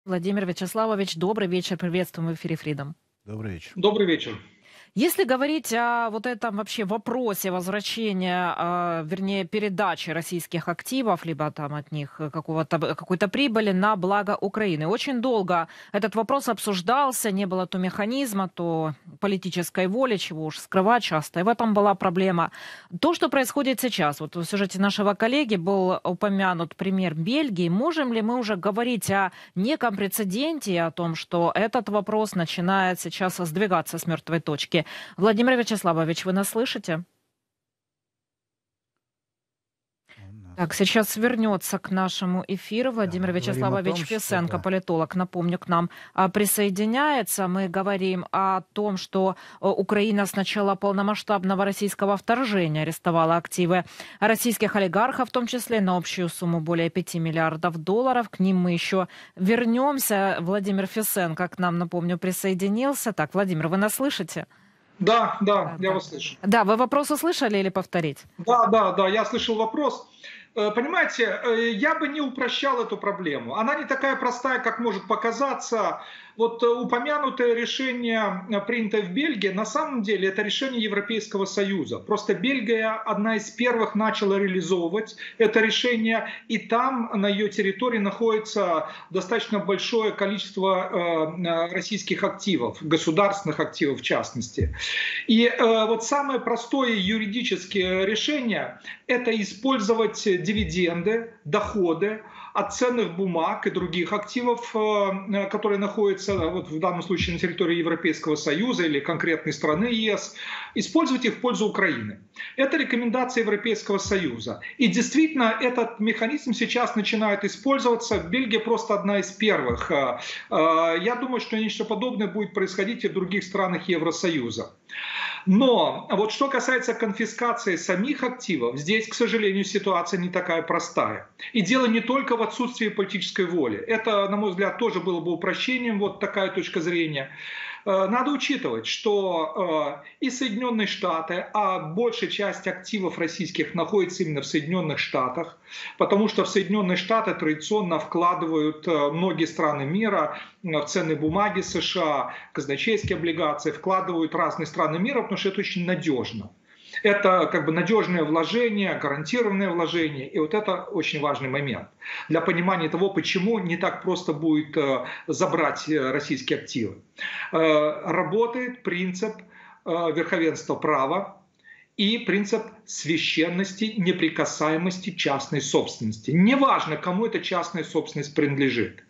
Владимир Вячеславович, добрый вечер. Приветствуем в эфире Freedom. Добрый вечер. Добрый вечер. Если говорить о вот этом вообще вопросе возвращения, вернее, передачи российских активов, либо там от них какой-то прибыли на благо Украины. Очень долго этот вопрос обсуждался, не было то механизма, то политической воли, чего уж скрывать часто. И в этом была проблема. То, что происходит сейчас, вот в сюжете нашего коллеги был упомянут пример Бельгии. Можем ли мы уже говорить о неком прецеденте, о том, что этот вопрос начинает сейчас сдвигаться с мертвой точки? Владимир Вячеславович, вы нас слышите? Он нас Так, сейчас вернется к нашему эфиру Да, мы Владимир говорим о Вячеславович том, что Фисенко, да. политолог, напомню, к нам присоединяется. Мы говорим о том, что Украина с начала полномасштабного российского вторжения арестовала активы российских олигархов, в том числе на общую сумму более 5 миллиардов долларов. К ним мы еще вернемся. Владимир Фисенко к нам, напомню, присоединился. Так, Владимир, вы нас слышите? Да, Да, я да. вас слышу. Да, вы вопрос услышали или повторить? Да, я слышал вопрос. Понимаете, я бы не упрощал эту проблему. Она не такая простая, как может показаться. Вот упомянутое решение, принятое в Бельгии, на самом деле это решение Европейского Союза. Просто Бельгия одна из первых начала реализовывать это решение, и там на ее территории находится достаточно большое количество российских активов, государственных активов в частности. И вот самое простое юридическое решение – это использовать дивиденды, доходы от ценных бумаг и других активов, которые находятся вот в данном случае на территории Европейского Союза или конкретной страны ЕС, использовать их в пользу Украины. Это рекомендация Европейского Союза. И действительно, этот механизм сейчас начинает использоваться. Бельгия просто одна из первых. Я думаю, что нечто подобное будет происходить и в других странах Евросоюза. Но вот что касается конфискации самих активов, здесь, к сожалению, ситуация не такая простая. И дело не только в отсутствии политической воли. Это, на мой взгляд, тоже было бы упрощением, вот такая точка зрения. Надо учитывать, что и Соединенные Штаты, а большая часть активов российских находится именно в Соединенных Штатах, потому что в Соединенные Штаты традиционно вкладывают многие страны мира в ценные бумаги США, казначейские облигации, вкладывают разные страны мира, потому что это очень надежно. Это как бы надежное вложение, гарантированное вложение. И вот это очень важный момент для понимания того, почему не так просто будет забрать российские активы. Работает принцип верховенства права и принцип священности, неприкасаемости частной собственности. Неважно, кому эта частная собственность принадлежит.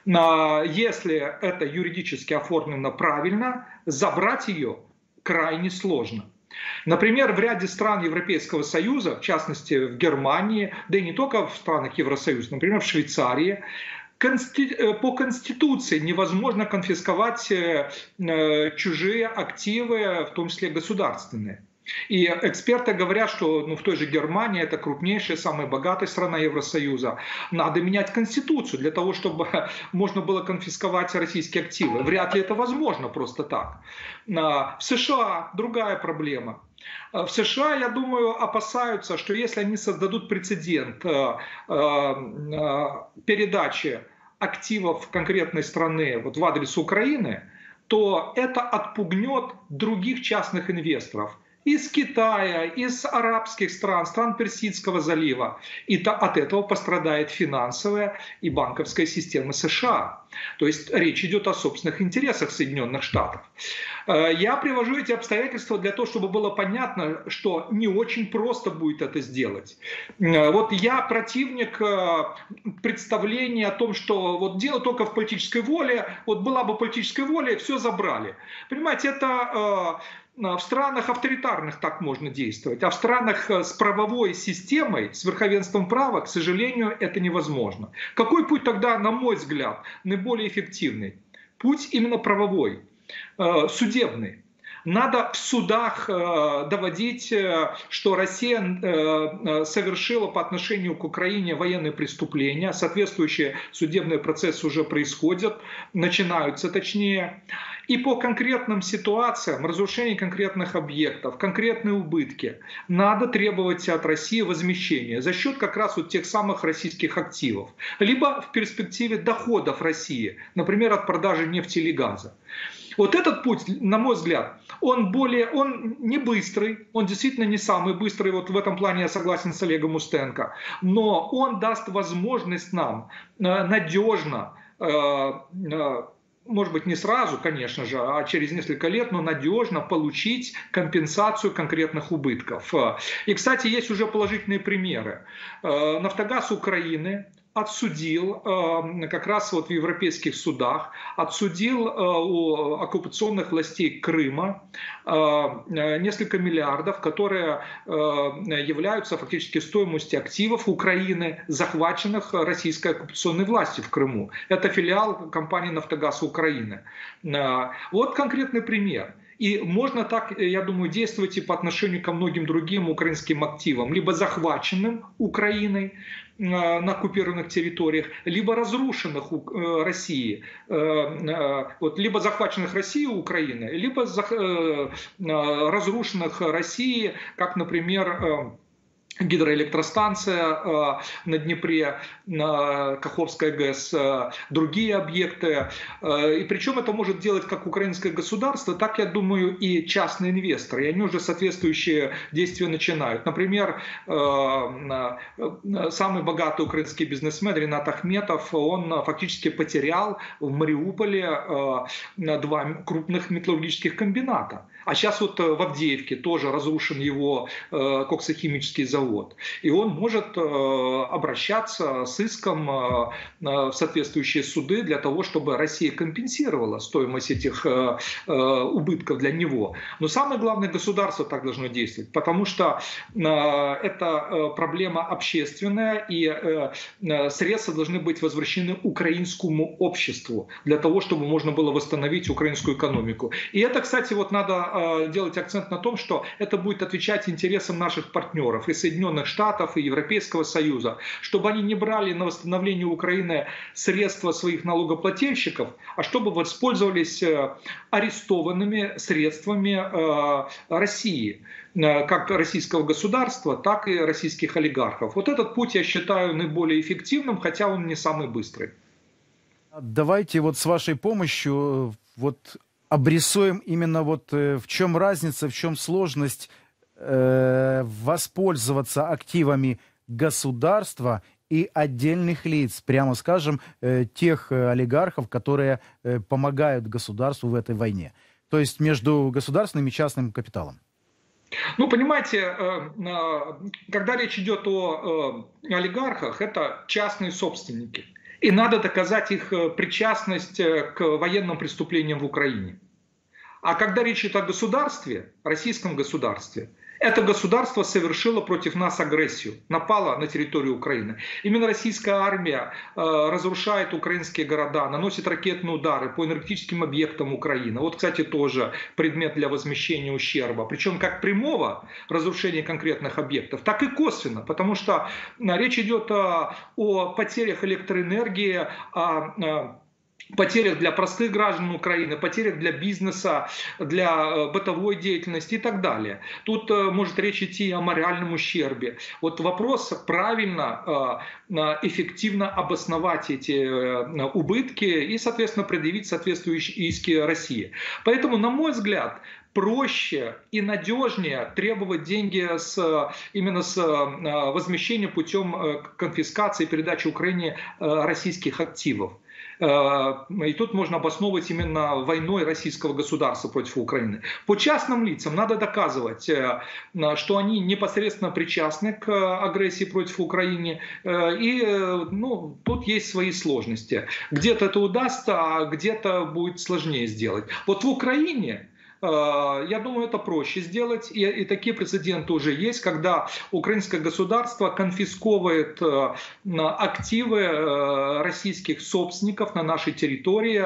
Если это юридически оформлено правильно, забрать ее крайне сложно. Например, в ряде стран Европейского Союза, в частности в Германии, да и не только в странах Евросоюза, например, в Швейцарии, по Конституции невозможно конфисковать чужие активы, в том числе государственные. И эксперты говорят, что в той же Германии, это крупнейшая, самая богатая страна Евросоюза, надо менять Конституцию для того, чтобы можно было конфисковать российские активы. Вряд ли это возможно просто так. В США другая проблема. В США, я думаю, опасаются, что если они создадут прецедент передачи активов конкретной страны вот в адрес Украины, то это отпугнет других частных инвесторов из Китая, из арабских стран, стран Персидского залива. И от этого пострадает финансовая и банковская система США. То есть речь идет о собственных интересах Соединенных Штатов. Я привожу эти обстоятельства для того, чтобы было понятно, что не очень просто будет это сделать. Вот я противник представления о том, что вот дело только в политической воле, вот была бы политическая воля, все забрали. Понимаете, это в странах авторитарных так можно действовать, а в странах с правовой системой, с верховенством права, к сожалению, это невозможно. Какой путь тогда, на мой взгляд, наиболее эффективный? Путь именно правовой, судебный. Надо в судах доводить, что Россия совершила по отношению к Украине военные преступления. Соответствующие судебные процессы уже происходят, начинаются точнее. И по конкретным ситуациям, разрушению конкретных объектов, конкретные убытки, надо требовать от России возмещения за счет как раз вот тех самых российских активов. Либо в перспективе доходов России, например, от продажи нефти или газа. Вот этот путь, на мой взгляд, он не быстрый, он действительно не самый быстрый, вот в этом плане я согласен с Олегом Устенко, но он даст возможность нам надежно, может быть, не сразу, конечно же, а через несколько лет, но надежно получить компенсацию конкретных убытков. И, кстати, есть уже положительные примеры. «Нафтогаз Украины» отсудил как раз вот в европейских судах, отсудил у оккупационных властей Крыма несколько миллиардов, которые являются фактически стоимостью активов Украины, захваченных российской оккупационной властью в Крыму. Это филиал компании «Нафтогаз Украины». Вот конкретный пример. И можно так, я думаю, действовать и по отношению ко многим другим украинским активам, либо захваченным Украиной на оккупированных территориях, либо разрушенных Россией, либо захваченных Россией Украины, либо разрушенных Россией, как, например, гидроэлектростанция на Днепре, Каховская ГЭС, другие объекты. И причем это может делать как украинское государство, так, я думаю, и частные инвесторы. И они уже соответствующие действия начинают. Например, самый богатый украинский бизнесмен Ринат Ахметов, он фактически потерял в Мариуполе 2 крупных металлургических комбината. А сейчас вот в Авдеевке тоже разрушен его коксохимический завод. И он может обращаться с иском в соответствующие суды для того, чтобы Россия компенсировала стоимость этих убытков для него. Но самое главное, государство так должно действовать, потому что это проблема общественная, и средства должны быть возвращены украинскому обществу для того, чтобы можно было восстановить украинскую экономику. И это, кстати, вот надо делать акцент на том, что это будет отвечать интересам наших партнеров и Соединенных Штатов, и Европейского Союза, чтобы они не брали на восстановление Украины средства своих налогоплательщиков, а чтобы воспользовались арестованными средствами России, как российского государства, так и российских олигархов. Вот этот путь я считаю наиболее эффективным, хотя он не самый быстрый. Давайте вот с вашей помощью обрисуем именно в чем разница, в чем сложность воспользоваться активами государства и отдельных лиц, прямо скажем, тех олигархов, которые помогают государству в этой войне. То есть между государственным и частным капиталом. Ну, понимаете, когда речь идет о олигархах, это частные собственники. И надо доказать их причастность к военным преступлениям в Украине. А когда речь идет о государстве, российском государстве, это государство совершило против нас агрессию, напало на территорию Украины. Именно российская армия разрушает украинские города, наносит ракетные удары по энергетическим объектам Украины. Вот, кстати, тоже предмет для возмещения ущерба. Причем как прямого разрушения конкретных объектов, так и косвенно, потому что речь идет о потерях электроэнергии, потерях для простых граждан Украины, потерях для бизнеса, для бытовой деятельности и так далее. Тут может речь идти о моральном ущербе. Вот вопрос правильно, эффективно обосновать эти убытки и, соответственно, предъявить соответствующие иски России. Поэтому, на мой взгляд, проще и надежнее требовать деньги именно с возмещения путем конфискации и передачи Украине российских активов. И тут можно обосновывать именно войной российского государства против Украины. По частным лицам надо доказывать, что они непосредственно причастны к агрессии против Украины. И тут есть свои сложности. Где-то это удастся, а где-то будет сложнее сделать. Вот в Украине Я думаю, это проще сделать, и такие прецеденты уже есть, когда украинское государство конфисковывает активы российских собственников на нашей территории,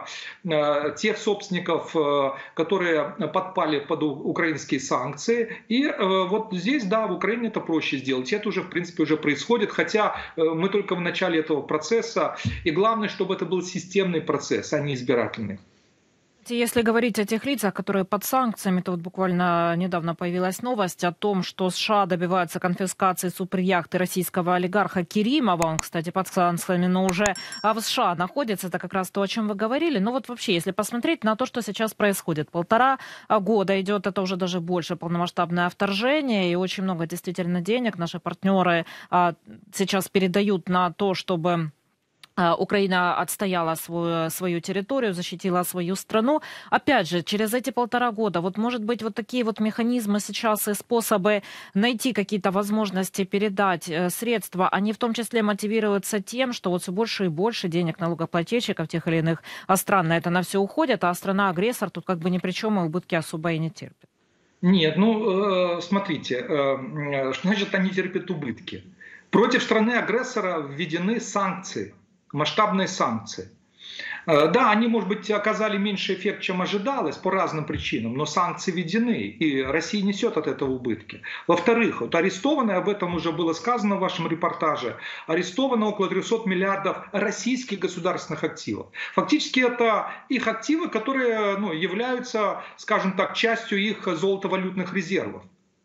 тех собственников, которые подпали под украинские санкции. И вот здесь, да, в Украине это проще сделать. Это уже, в принципе, уже происходит, хотя мы только в начале этого процесса, и главное, чтобы это был системный процесс, а не избирательный. Если говорить о тех лицах, которые под санкциями, то вот буквально недавно появилась новость о том, что США добиваются конфискации суперяхты российского олигарха Керимова. Он, кстати, под санкциями, но уже в США находится. Это как раз то, о чем вы говорили. Но вот вообще, если посмотреть на то, что сейчас происходит. 1,5 года идет, это уже даже больше, полномасштабное вторжение. И очень много действительно денег наши партнеры сейчас передают на то, чтобы Украина отстояла свою территорию, защитила свою страну. Опять же, через эти 1,5 года, вот может быть вот такие вот механизмы сейчас и способы найти какие-то возможности передать средства, они в том числе мотивируются тем, что вот все больше и больше денег налогоплательщиков тех или иных стран на это на все уходит, а страна-агрессор тут как бы ни при чем и убытки особо и не терпит. Нет, ну смотрите, что значит они терпят убытки? Против страны-агрессора введены санкции. Масштабные санкции. Да, они, может быть, оказали меньший эффект, чем ожидалось по разным причинам, но санкции введены, и Россия несет от этого убытки. Во-вторых, вот арестованы, об этом уже было сказано в вашем репортаже, арестовано около 300 миллиардов российских государственных активов. Фактически это их активы, которые являются, скажем так, частью их золотовалютных резервов.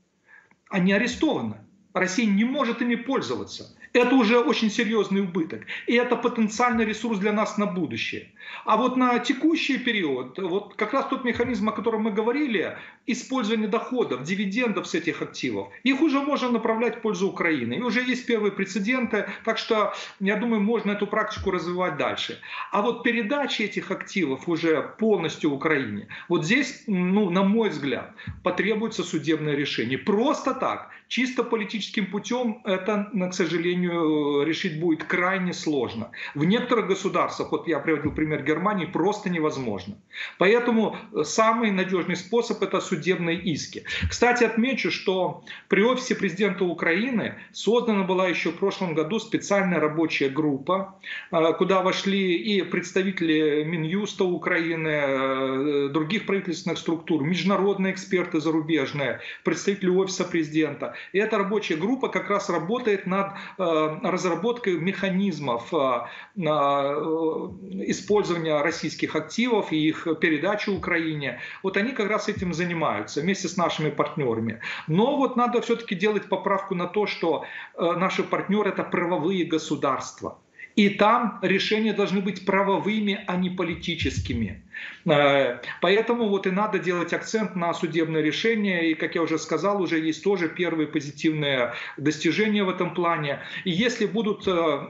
Они арестованы. Россия не может ими пользоваться. Это уже очень серьезный убыток. И это потенциальный ресурс для нас на будущее. А вот на текущий период, вот как раз тот механизм, о котором мы говорили, использование доходов, дивидендов с этих активов, их уже можно направлять в пользу Украины. И уже есть первые прецеденты, так что, я думаю, можно эту практику развивать дальше. А вот передача этих активов уже полностью Украине, вот здесь, на мой взгляд, потребуется судебное решение. Просто так, чисто политическим путем это, к сожалению, решить будет крайне сложно. В некоторых государствах, вот я приводил пример Германии, просто невозможно. Поэтому самый надежный способ — это судебные иски. Кстати, отмечу, что при офисе президента Украины создана была еще в прошлом году специальная рабочая группа, куда вошли и представители Минюста Украины, других правительственных структур, международные эксперты зарубежные, представители офиса президента. И эта рабочая группа как раз работает над разработкой механизмов использования российских активов и их передачи Украине. Вот они как раз этим занимаются вместе с нашими партнерами. Но вот надо все-таки делать поправку на то, что наши партнеры — это правовые государства. И там решения должны быть правовыми, а не политическими. Поэтому вот и надо делать акцент на судебное решение. И, как я уже сказал, уже есть тоже первые позитивные достижения в этом плане. И если будут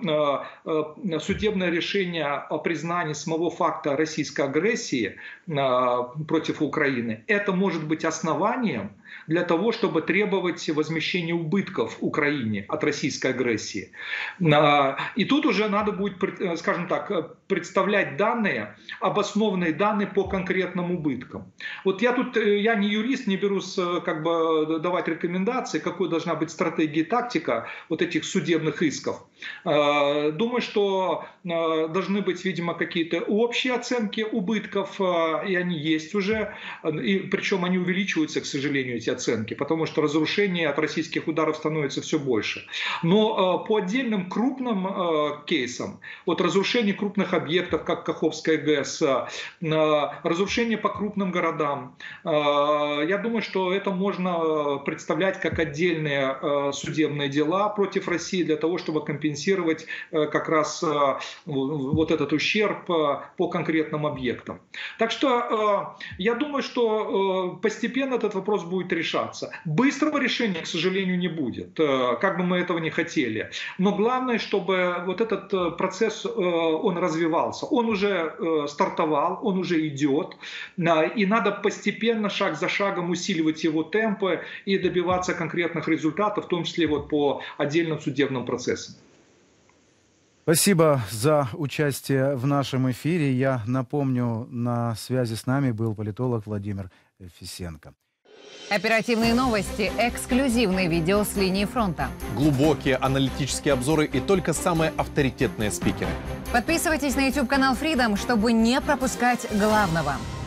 судебное решение о признании самого факта российской агрессии против Украины, это может быть основанием для того, чтобы требовать возмещения убытков Украине от российской агрессии. И тут уже надо будет, скажем так, представлять данные, обоснованные данные по конкретным убыткам. Вот я не юрист, не берусь как бы давать рекомендации, какой должна быть стратегия и тактика вот этих судебных исков. Думаю, что должны быть, видимо, какие-то общие оценки убытков, и они есть уже, и причем они увеличиваются, к сожалению, эти оценки, потому что разрушения от российских ударов становится все больше. Но по отдельным крупным кейсам, вот разрушение крупных объектов, как Каховская ГЭС, разрушение по крупным городам, я думаю, что это можно представлять как отдельные судебные дела против России для того, чтобы компенсировать как раз вот этот ущерб по конкретным объектам. Так что я думаю, что постепенно этот вопрос будет решаться. Быстрого решения, к сожалению, не будет, как бы мы этого не хотели. Но главное, чтобы вот этот процесс, он развивался. Он уже стартовал, он уже идет. И надо постепенно, шаг за шагом усиливать его темпы и добиваться конкретных результатов, в том числе вот по отдельным судебным процессам. Спасибо за участие в нашем эфире. Я напомню, на связи с нами был политолог Владимир Фисенко. Оперативные новости, эксклюзивные видео с линии фронта. Глубокие аналитические обзоры и только самые авторитетные спикеры. Подписывайтесь на YouTube-канал Freedom, чтобы не пропускать главного.